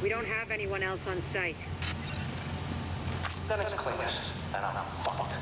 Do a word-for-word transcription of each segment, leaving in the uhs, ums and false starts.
We don't have anyone else on site. Then it's Cletus, and I'm fucked.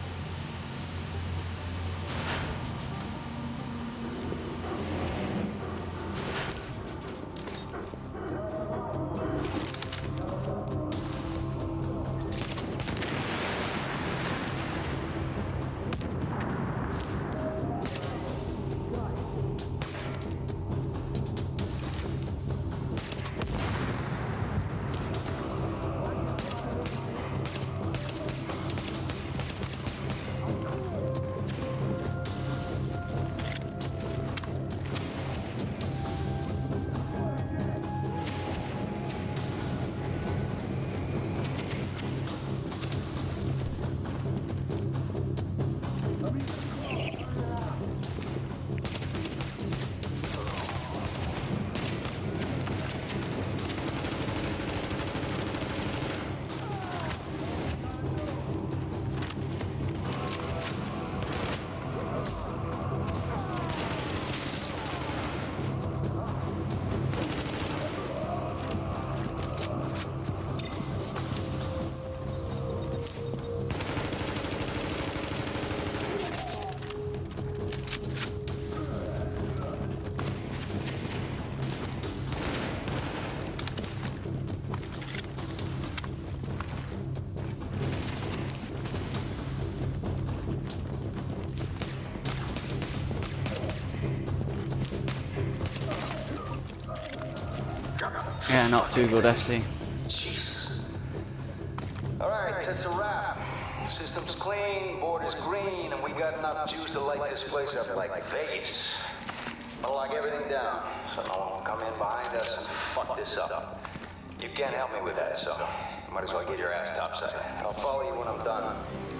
Yeah, not too good, F C. Jesus. Alright, that's a wrap. System's clean, board is green, and we got enough juice to light this place up like Vegas. I'll lock everything down, so no one will come in behind us and fuck this up. You can't help me with that, so you might as well get your ass topside. I'll follow you when I'm done.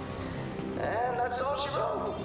And that's all she wrote.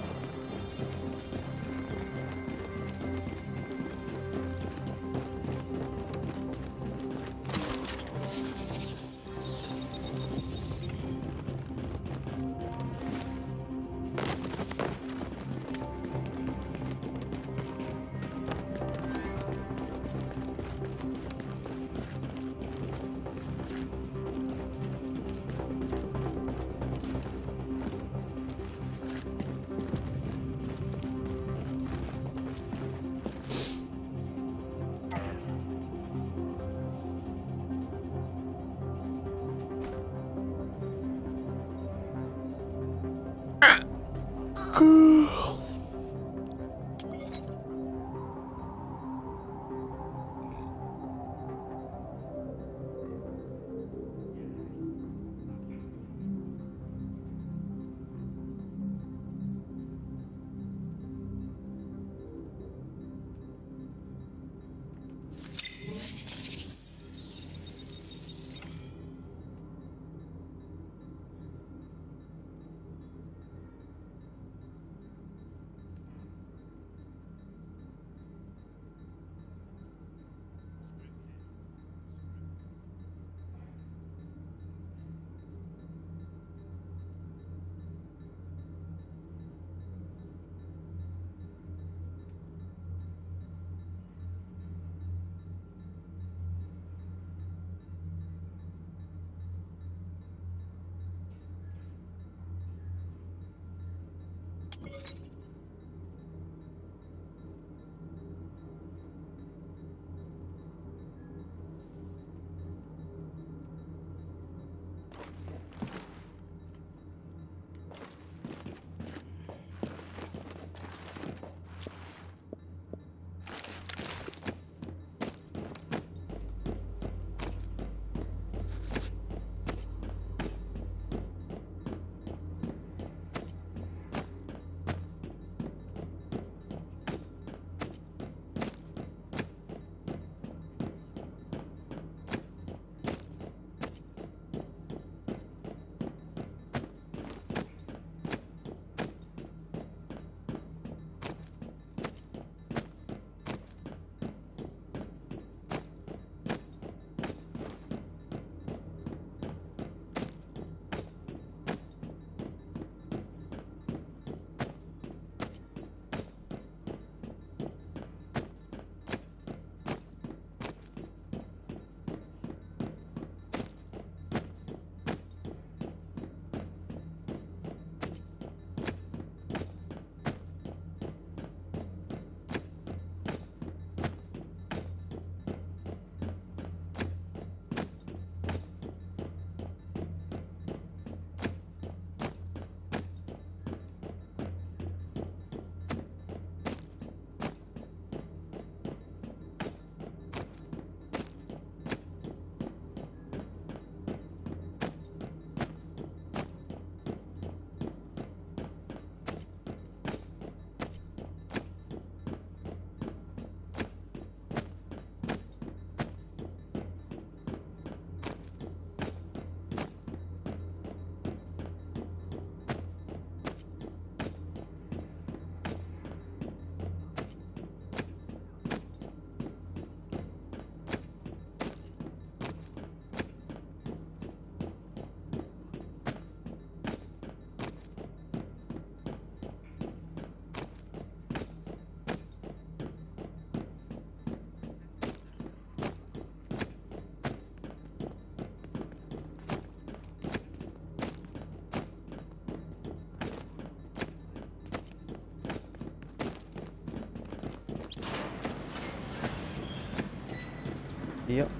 Yep.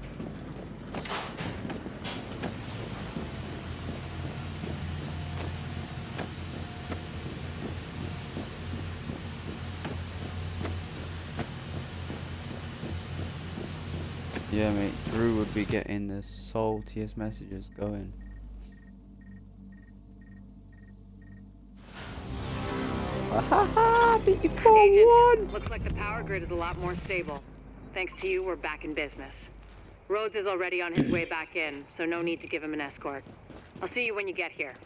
Yeah, mate, Drew would be getting the saltiest messages going. Ahaha, beat you for one! Agent, looks like the power grid is a lot more stable. Thanks to you, we're back in business. Rhodes is already on his way back in, so no need to give him an escort. I'll see you when you get here.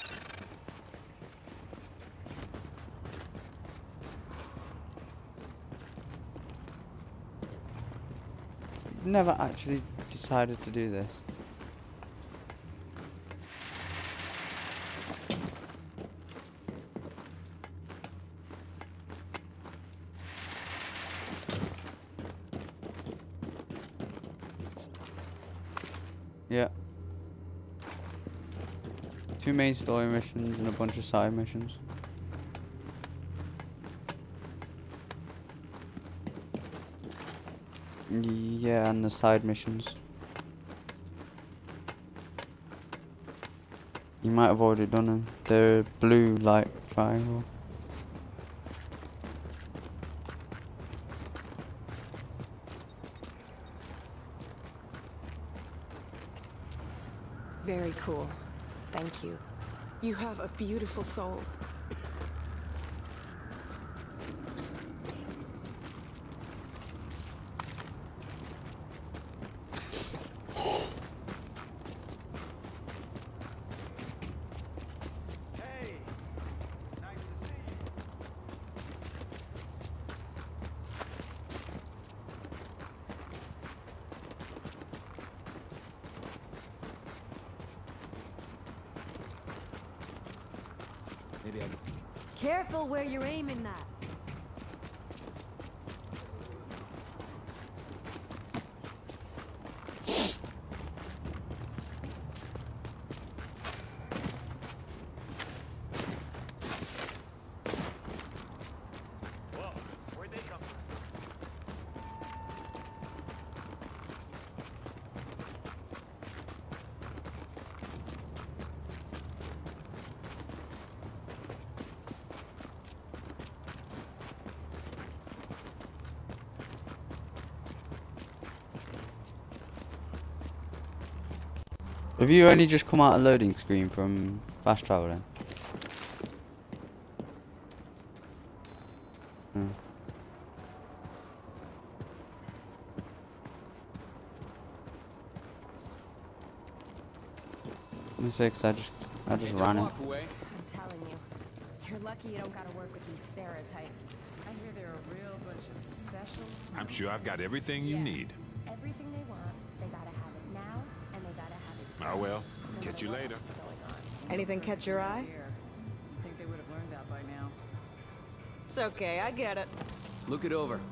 Never actually decided to do this. Yeah. Two main story missions and a bunch of side missions. Yeah, and the side missions. You might have already done them. They're blue, like, triangle. Very cool. Thank you. You have a beautiful soul. Maybe I can... Careful where you're aiming that. Whoa, where'd they come from? Have you only just come out of loading screen from fast travel then? Hmm. Let me say, 'cause I just, I just ran it. I'm telling you, you're lucky you don't gotta work with these Sarah types. I hear they're a real bunch of special. I'm sure I've got everything you Yeah. need. Everything they want, they gotta have it now, and they gotta have it. Oh well, no catch matter you what later. else is going on. Anything catch your eye? I think they would have learned that by now. It's okay, I get it. Look it over.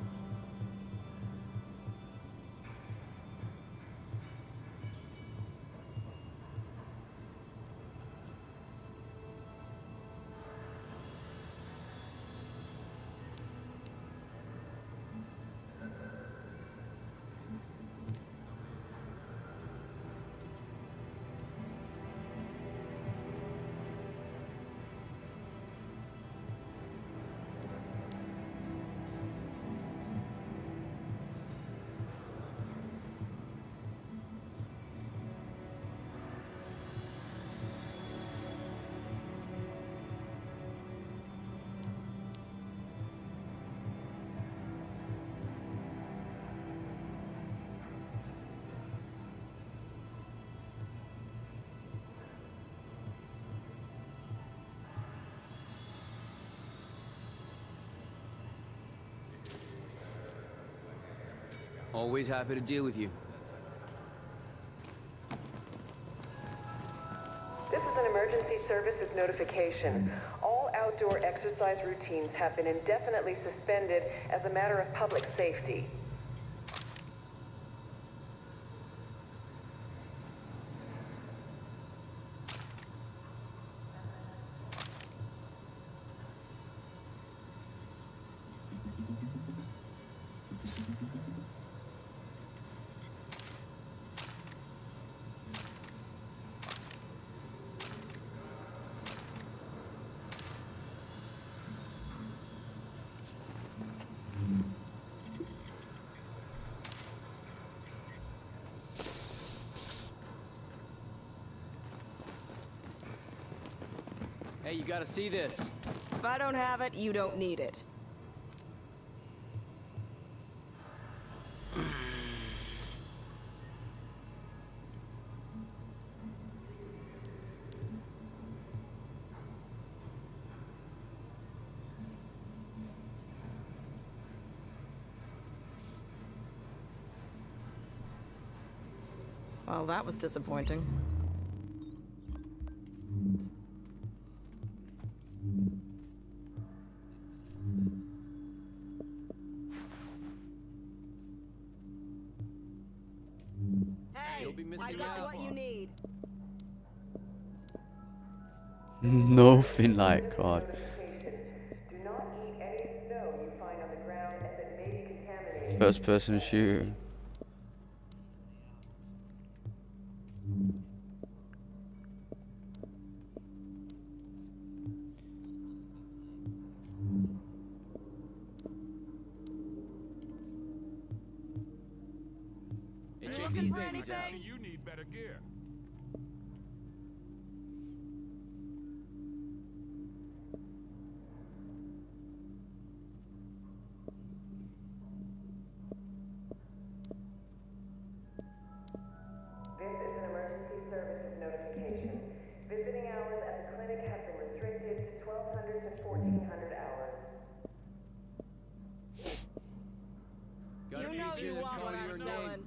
Always happy to deal with you. This is an emergency services notification. All outdoor exercise routines have been indefinitely suspended as a matter of public safety. Hey, you gotta see this. If I don't have it, you don't need it. Well, that was disappointing. Hey, You'll be missing I got out. what you need. Nothing like God. Do not eat any snow you find on the ground as it may be contaminated. First person shooter. Hey, check these for babies out. anything? You need better gear. This is an emergency services notification. Visiting hours at the clinic have been restricted to twelve hundred to fourteen hundred hours. Gotta You be know easier you than want what calling I'm your name. selling.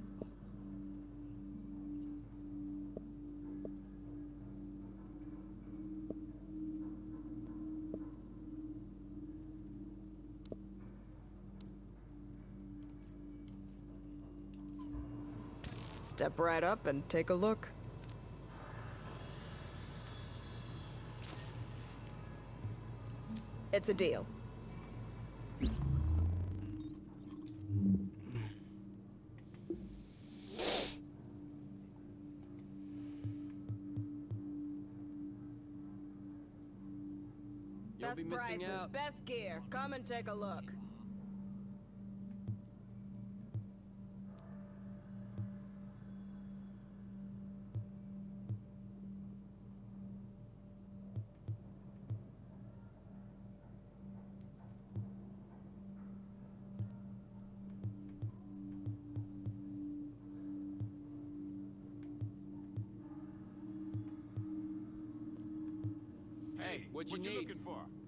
Step right up and take a look. It's a deal. You'll Best be missing prices, out. best gear. Come and take a look. Hey, what you what you need? looking for?